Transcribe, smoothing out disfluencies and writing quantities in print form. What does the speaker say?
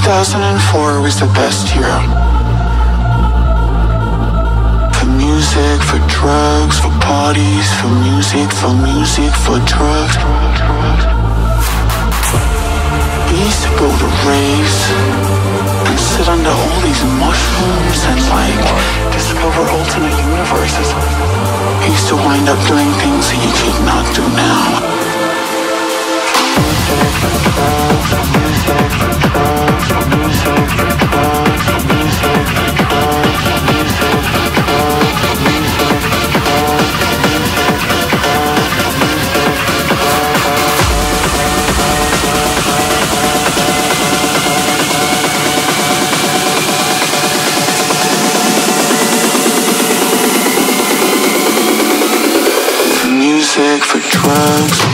2004 was the best year. For music, for drugs, for parties, for music, for drugs. We used to go to raves and sit under all these mushrooms and discover alternate universes. We used to wind up doing things that you could not do now. Music for drugs, music for drugs, music for drugs, music for drugs, music for drugs, music for drugs, music for drugs, music for drugs. Music for drugs.